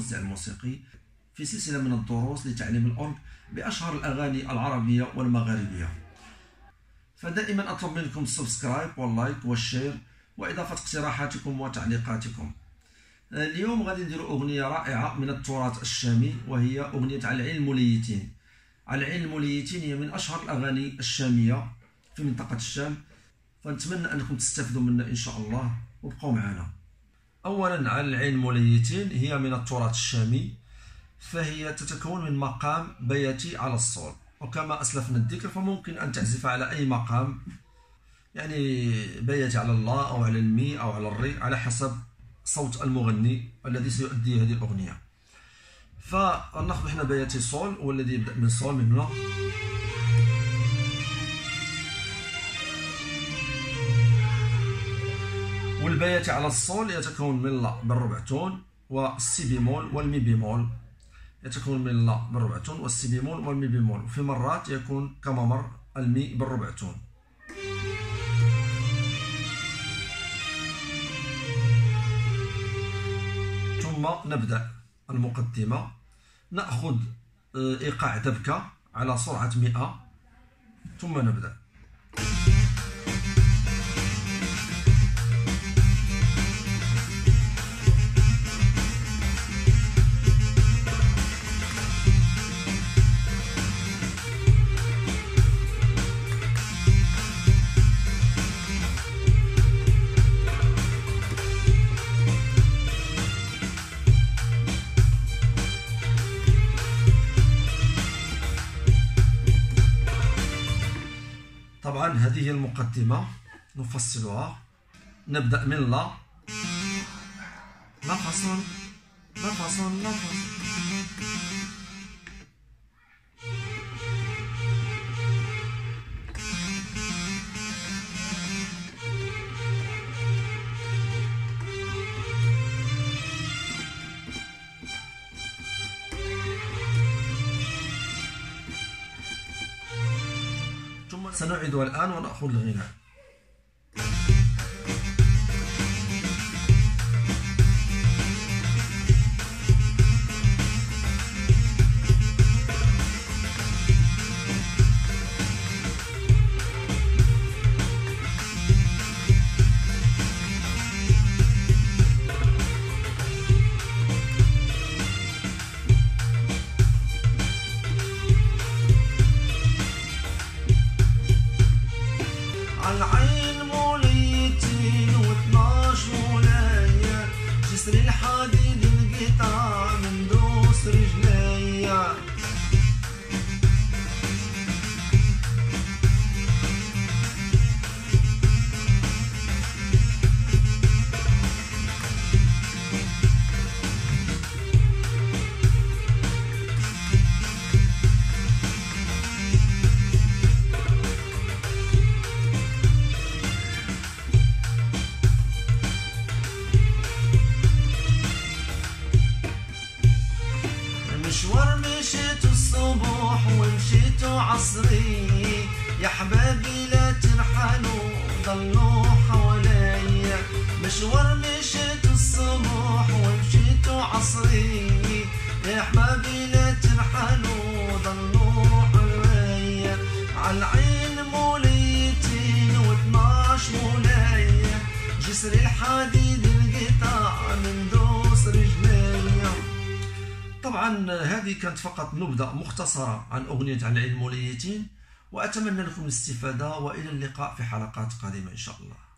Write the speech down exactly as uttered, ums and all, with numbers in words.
التوزيع الموسيقي في سلسلة من الدروس لتعليم الأورج بأشهر الأغاني العربية والمغاربية. فدائما أطلب منكم السبسكرايب واللايك والشير وإضافة اقتراحاتكم وتعليقاتكم. اليوم غادي نديروا أغنية رائعة من التراث الشامي، وهي أغنية على العين الموليتين. على العين الموليتين هي من أشهر الأغاني الشامية في منطقة الشام، فنتمنى أنكم تستفيدوا منها إن شاء الله، وابقوا معنا. أولا، على العين الموليتين هي من التراث الشامي، فهي تتكون من مقام بياتي على الصول، وكما أسلفنا الذكر فممكن أن تعزف على أي مقام، يعني بياتي على الله أو على المي أو على الري على حسب صوت المغني الذي سيؤدي هذه الأغنية. فناخذ حنا بياتي صول، والذي يبدأ من صول من هنا، والبياتي على الصول يتكون من لا بالربع تون والسي بيمول والمي بيمول، يتكون من لا بالربع تون والسي بيمول والمي بيمول، وفي مرات يكون كما مر المي بالربع تون. ثم نبدأ المقدمة، نأخذ إيقاع دبكة على سرعة مئة، ثم نبدأ. طبعا هذه هي المقدمة، نفصلها. نبدأ من لا، نفصل نفصل نفصل، سنعيدها الآن ونأخذ الغناء. العين موليتين واثناش ولاية، جسر الحديد انقطع من دوس رجليا. مشوار مشيت الصبح ومشيت عصري، يا حبابي لا ترحلوا ضلوا حواليا. مشوار مشيت الصبح ومشيت عصري، يا حبابي لا ترحلوا ضلوا حواليا. عالعين موليتين واثناش ولاية، جسر الحديد انقطع من دوس رجليا. طبعا هذه كانت فقط نبذة مختصرة عن أغنية على العين الموليتين، وأتمنى لكم الاستفادة، وإلى اللقاء في حلقات قادمة إن شاء الله.